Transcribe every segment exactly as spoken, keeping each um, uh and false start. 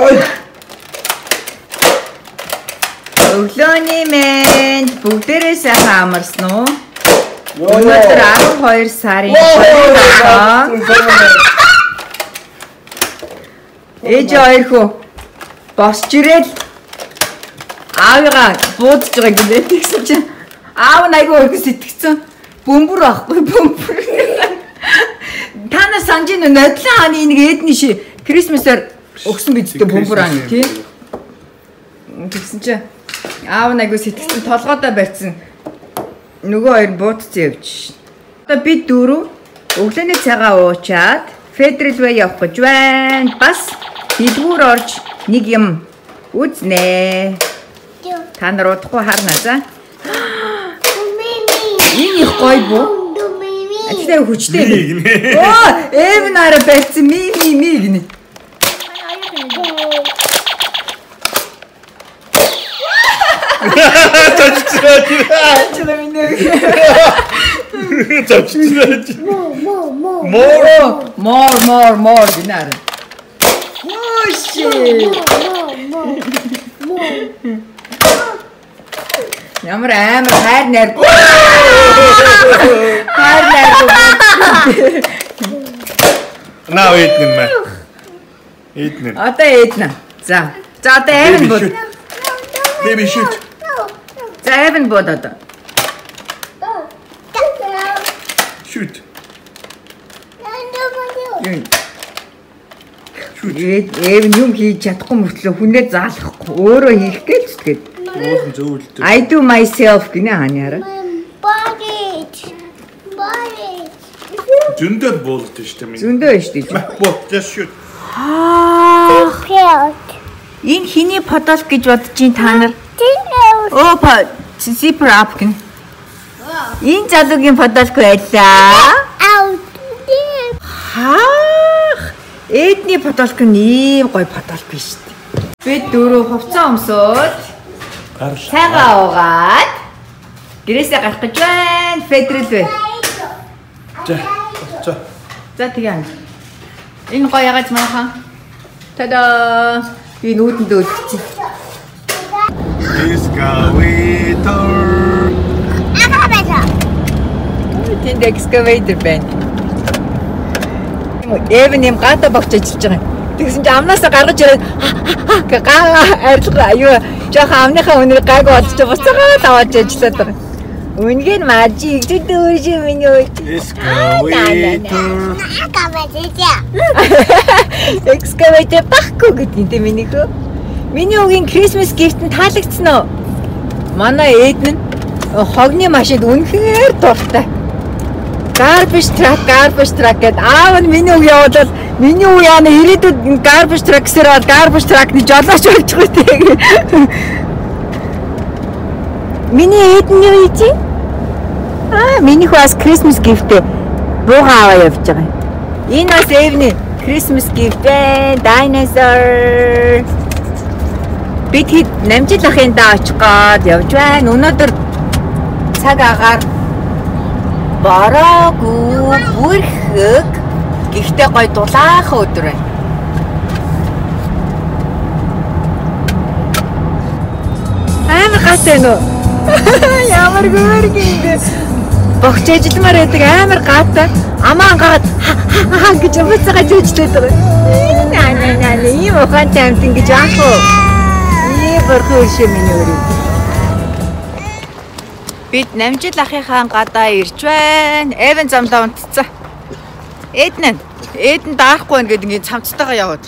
Өглөөний мэнд бүгдээрээ сайхан амарсан уу? Өнөөдөр арван хоёр сарын ээж хоёр хөө босч ирэл аавыгаа буудаж байгаа гэдэг тэгсэн чинь аав нь айгүй өргөс итгэцэн бөмбөр байхгүй бөмбөр. Та нар санаж ин нодлон хааны нэг эдний ши Крисмсээр өгсөн бидтэй бөмбөр аа тий. Тэгсэн чинь аав нэг сэтгцэн толгоодоо барьсан. Нөгөө хоёр буудцсан явж. Одоо бид дөрөв өглөөний цагаа уучаад Федералвэ явах гэж байна. Бас дэлгүүр орж нэг юм үзнэ. Та нар удахгүй харна за. Энэ их гоё боо. Аттай хүчтэй. Оо, эв нара барьсан ми ми ми гинэ. More, more, more, more гинэ. Ямар амар хайр найр. Хайр найр. Наа эднэ мэ. Эднэ. Одоо эднэ. За. За одоо эвэн бод. Baby shoot. За эвэн бод одоо. Shoot. Эвэн юм хийж чадахгүй мөртлөө хүнээ заалахгүй өөрөө хийх гэж тэгээд. I do myself гинэ ханиараа. Body. Body. Зөндөө болд штэ минь. Зөндөө штэ. Бот just shoot. Аа. Энэ хиний подол гэж бодож ин та нар. Оо па zipper up гин. Энэ залуугийн подолгүй байлаа. Хаа. Эдний подолгүй ийм гоё подолгүй штэ. Бид дөрөв хувцас өмсөөд цагаа угаад гэрээсээ гарах гэж байна. Федералвэ. За. За. За тэгье. Энэ гоё ягач маахан. Тада. Би нүдэндээ өлтсөн. Excavator. Excavator. Тэнд excavator байна. Эвэн юм гата багч ажиллаж байгаа. Тэгсэн чинь амнаасаа гаргаж ирээд гаа арилга аюу жоохон амныхаа өнөр гайг бодож буцаагаа таваад ажиллаад байгаа. Үнгийн мажиг зүдүүж миний үе. Excavator. Excavator баггүй гэдэг юм миний хөө. Миний үгийн Christmas gift нь таалагдсан уу? Манай эдэн нь хогны машинд үнэхээр дуртай. Garbage truck, garbage truck гэд аав нь миний үг явуулаад миний үг яана ирээдүйд garbage truck гэсээр garbage truck-ны жолооч болж байгаа тийм. Миний эдэн юу ийч? Аа, минийх бас Christmas gift буугаа аваа явж байгаа. Энэ бас эвний Christmas gift ээ, dinosaur. Бид хэд намжил ахын даа очих гээд явж байна. Өнөөдөр цаг агаар бороогүй бүрхэг гэхдээ гой дулаахан өдөр байна. Амар гатаа нөө. Ямар гүрэг юм бэ? Богч ажилламаар байдаг амар гатаа. Амаа гаад гэж буцаага жижлээд байгаа. Наа наа наа ийм ухаантай амт ингэж аах уу? Ийм борхоо шээ миний өрөө. Бид намжил ахынхаа гадаа ирж байна. Эвэн замдаа унтцсан. Эднэ. Эдэн даахгүй байна гэдэг ингэ цамцтайгаа яваад.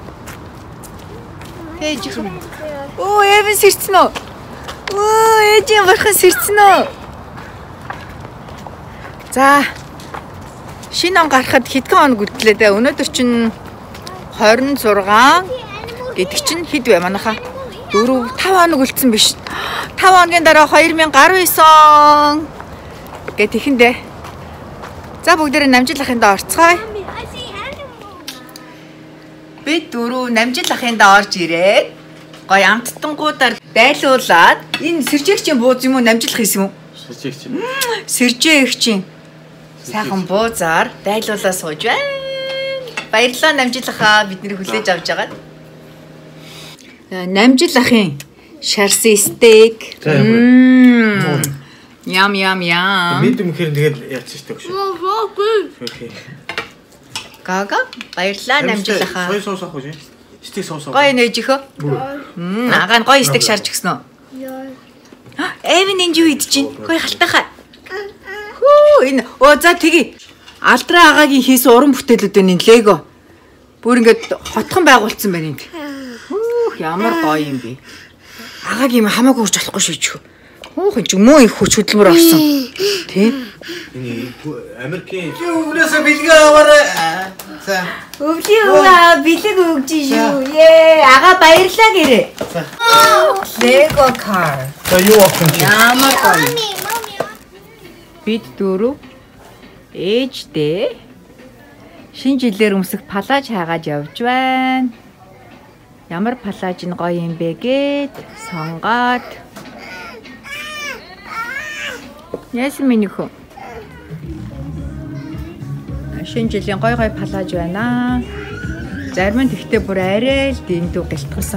Ээж юм. Оо, Эвэн сэрцэн үү? Оо, ээжийн бурхан сэрцэн үү? За. Шинэ он гарахад хэдхэн хоног үлдлээ дээ. Өнөөдөр чинь хорин зургаан гэдэг чинь хэд вэ манайхаа? дөрөв тав хоног үлдсэн биш. тав хоногийн дараа хоёр мянга гаруй он гэт ихэндээ. За бүгдээрээ намжил ахын даа орцгоё. Бид дөрөв намжил ахын даа орж ирээд гоё амттангуудаар дайлуулад энэ сэржээгчийн бууз юм уу намжил хийсэн юм уу? Сэржээгч. Сэржээгчийн сайхан буузаар дайлуулаа сууж байна. Баярлалаа намжил ахаа бидний хүлээж авч байгаад. Намжил ахын шарсан стейк. Ям ям ям. Мэдрэм хэрэг тэгээд яачих шүү дээ. Гага баярлаа намжил ахаа. Сой соус авах үү? Стейк соус авах. Гой нээж ихөө. Мм агаан гой стейк шарж гисэн үү? Эвэн энэ юу идэж чинь? Гой халтахаа. Хүү энэ оо за тгий. Алдраа агагийн хийсэн уран бүтээлүүд энэ лего. Бүр ингээд хотхон байгуулсан байна энд. Хүүх ямар гоё юм бэ. Агааг юм хамаагүй хурж болохгүй шүү ч. Хүүх энэ ч муу их хүч хөдөлмөр орсон. Тэ? Энэ Америкийн юунаас бэлгээ аваарай. За. Өвлийн өвөө бэлэг өгч шүү. Ээ ага баярлаа гэрээ. Lego car. За юу авах юм? Ямар гоё. Бид дөрөв ээжтэй шинэ жилээр өмсөх палаж хаагаад явж байна. Ямар палаж нь гоё юм бэ гэд сонгоод. Яасан минийхөө. Шинэ жилийн гоё гоё палаж байна. Зарим нь тэгтээ бүр арай л дэндүү гэлтгсэн.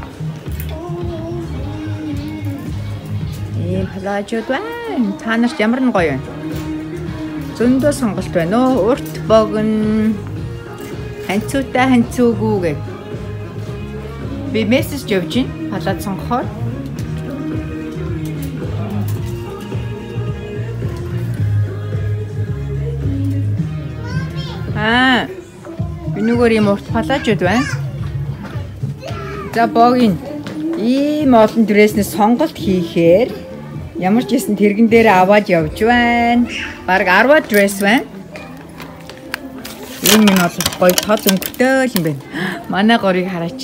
Ийм палажууд байна. Та нарт ямар нь гоё вэ? Зөндөө сонголт байна уу? Урт богн ханцуутай ханцуугүй гэх. Би мессеж явж байна. Палаж сонгохоор. Аа. Энэгээр юм урт палажууд байна. За богн ийм олон дресснээс сонголт хийхээр ямар ч юм тэрэгэн дээр аваад явж байна. Бараг арваад дресс байна. Энэ минь бол гоё тод өнгөтэй юм байна. Манай горыг хараач.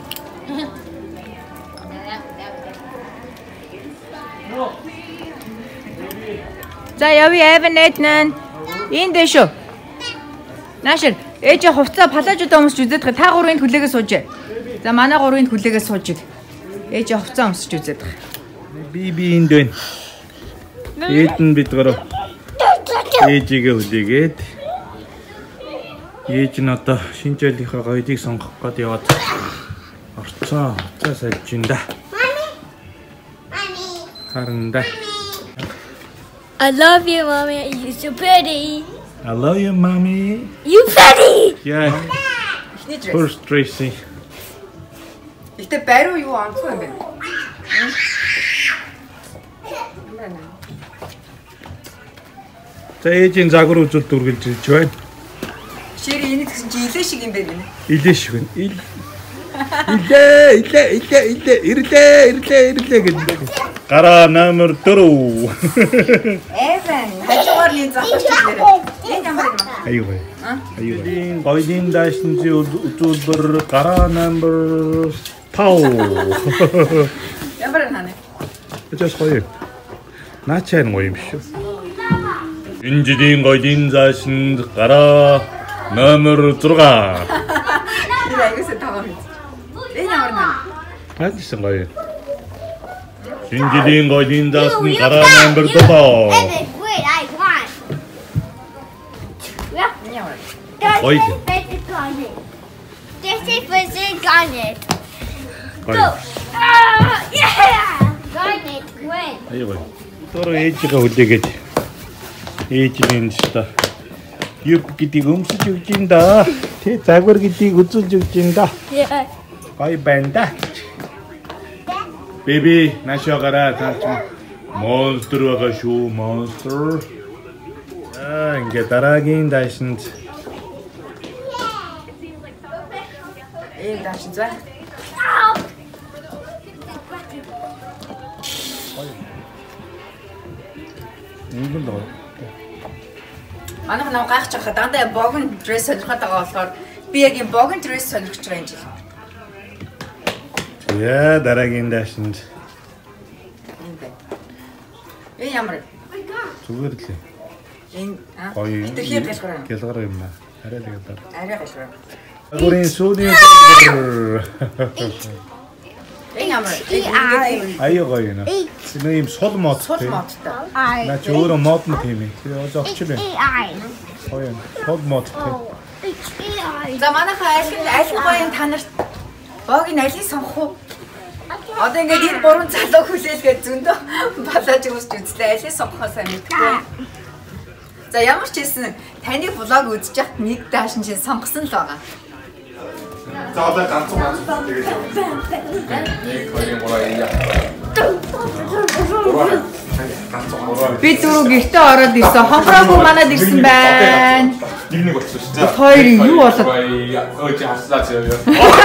За явъя Эвенэтнэн. Энд дэшөө. Наашир ээж хувцас палажуудаа өмсч үзээд та гурвын хүлээгээ сууж. За манай гурвын хүлээгээ сууж. Ээж хувцас өмсч үзээд. Би би энд байна. Ээд нь бид гурав ээжигээ хүлээгээд ээж нь одоо шинэ жилийнхаа гоёдыг сонгох гээд яваад орцоо орцоо сольж ин да. Харанда. I love you, mommy. You're so pretty. I love you, mommy. You pretty. Yeah. First Tracy. Ихтэй бариу юу онцгой юм бэ? За ээжийн загвар үзүүлэлт үргэлж ирж байна. Шири энийг гэсэн чи илээ шиг юм бэ гэнэ. Илээ шиг байна. Ил. Илээ, илээ, илээ, илээ, ирлээ, ирлээ, ирлээ гэдэг. Гараа номер дөрөв. Эвэн, хажуугаар нэг завхарч ирээ. Энэ ямар юм? Аюу бай. Аюу бай. Гоёдын даашинзи үзүүлбэр гараа номер тав. Ямар хана? Өчөөс гоё. Наачаар гоё юм шүү. Инжидийн гоёдын даашинд гараа номер зурга. Тэр аягаас таваа мэд. Энэ ямар хана? Хаачин гоё. Инжидийн гоёдын даашинд гараа номер доо. Wait, I want. Ой. This is for the garnet. Гоё. Ah, yeah! Garnet, win. Аюу бай. Төр ээжигээ хүлээгээд ээжийн ста юг гэдгийг өмсөж өгч ин да. Тэ загвар гэдгийг үзүүлж өгч ин да. Yeah. Гоё байна да. Беби, нашаагаараа таач. Монстр байгаа шүү, монстр. Аа, ингээ дараагийн даашинд Ийм даашин заа. ингэн доо. Манайх нав гайхаж байгаа дандаа богн дресс сонирхоод байгаа болохоор би яг юм богн дресс сонирхож байгаа юм жил. Яа, дараагийн даашинд. Энэ ямар? Зүгээр л. Энэ Гоё. тэр хэр гэлгэр. Гэлгэр юм аа. Арай л гэлгэр. Арай гэлгэр. Агурын сүүлийн Энэ ямар? аяа гоё нэ. Энэ юм сул мод. Сул модтой. На ч өөрөө мод нь тийм ээ. Тэр одоо очил байна. A I. Гоё. Сул мод тийм. It's A I. За манайхаа аль аль гоё та нарт бог нь алийг сонгох уу? Одоо ингээд энэ гурван залуу хүлээлгээд зөндөө балаж өсч үзлээ. Алийг сонгохоосаа мэдгүй. За ямар ч хэлсэн таны блог үзэж яхад нэг даашин чинь сонгосон л байгаа. За одоо ганцхан ганцхан тэгээд юм. Нэг хоёрын гурван яа. Би дөрөв гэртээ ороод ирсэн. Хонгороогүй манад ирсэн байна. Нэг нэг болчихсон шүү дээ. Хоёр юу болоод? Өөч хаслаа зөө.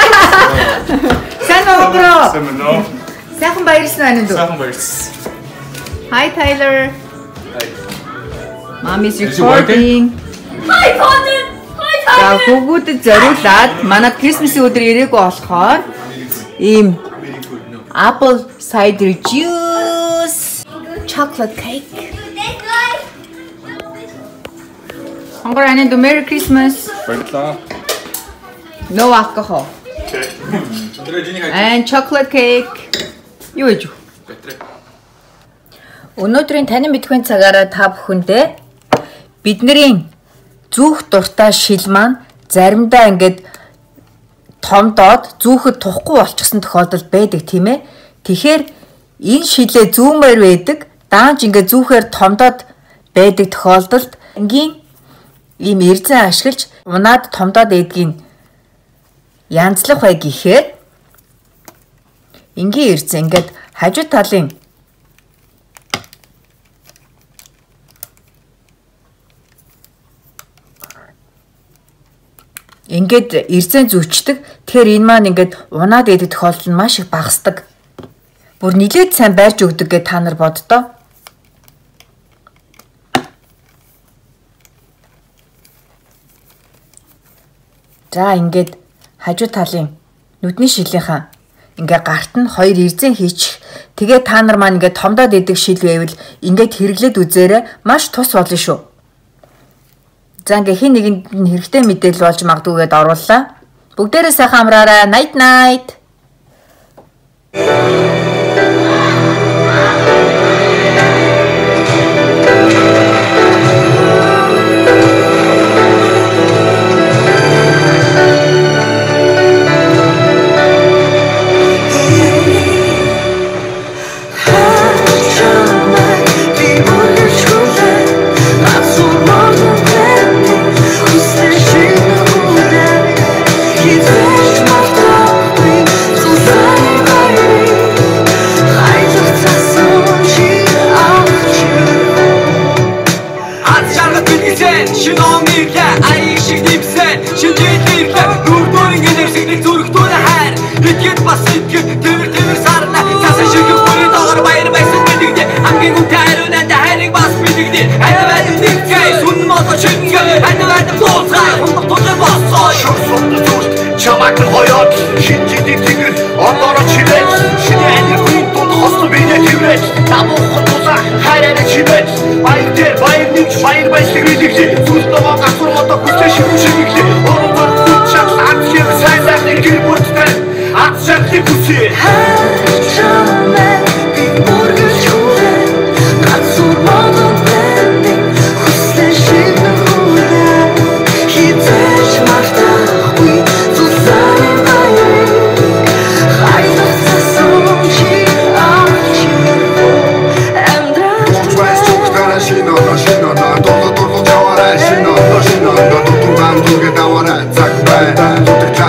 Сайн хонгороо. Сэмнөө. Сайхан баярлсан байна уу? Сайхан баярлсан. Hi Tyler. Mom is recording. Hi, Father! Hi, За Tyler! хүүгүүдэд зориулаад манай Christmas өдөр ирээгүй болохоор ийм apple cider juice, chocolate cake. Хонгор анид Merry Christmas. Баярлалаа. No alcohol. Тэр жиний хай. And chocolate cake. Юу гэж вэ? Өнөөдрийн танин мэдхүйн цагаараа та бүхэндээ бидний зүөх дуртай шил маань заримдаа ингээд томдоод зүүхэд тухгүй болчихсон тохиолдол байдаг тийм ээ. Тэгэхээр энэ шилээ зүүмээр байдаг, даанч ингээд зүүхээр томдоод байдаг тохиолдолд энгийн ийм эрзэн ашиглаж унаад томдоод байдгийг янзлах бай гэхээр энгийн эрзэн ингээд хажуу талын ингээд эрзэн зүвчдэг. Тэгэхээр энэ маань ингээд унаад идэх тохиолдол нь маш их багасдаг. Бүр нилээд сайн байрж өгдөг гэж та нар боддоо. За ингээд хажуу талын нүдний шилийнхаа ингээд гарт нь хоёр эрзэн хийчих. Тэгээ та нар маань ингээд томдоод идэх шил байвал ингээд хэрэглээд үзээрэй. Маш тус болно шүү. За ингээ хин нэгэнд хэрэгтэй мэдээлэл болж магадгүй гэдээ орууллаа. Бүгдээрээ сайхан амраарай. Night night. Чамаг хоёот шинжидийг тэгэр одоороо чивэж шинэ аниргүй дунд хосло биенэ тэрвэж тамуухан тусах хайраа чивэж баяр дээр баяр нэгж баяр баясгал үлдээ зүлдөө гасур мото хүсээ шившиглээ орон гол чак ан шиг сайн сайхан гэр бүрттэй ат шатны хүсээ Look at that one,